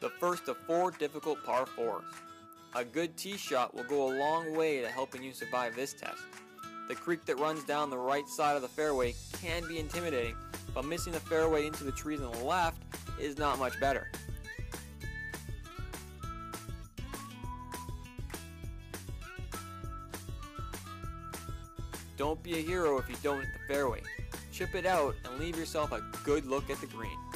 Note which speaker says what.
Speaker 1: The first of 4 difficult par 4s. A good tee shot will go a long way to helping you survive this test. The creek that runs down the right side of the fairway can be intimidating, but missing the fairway into the trees on the left is not much better. Don't be a hero if you don't hit the fairway. Chip it out and leave yourself a good look at the green.